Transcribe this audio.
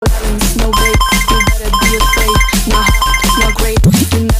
balance, no bait. You better be afraid. Not hot, not great. You